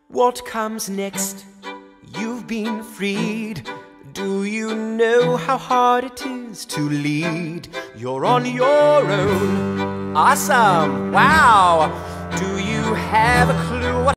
What comes next? You've been freed. Do you know how hard it is to lead? You're on your own. Awesome! Wow! Do you have a clue what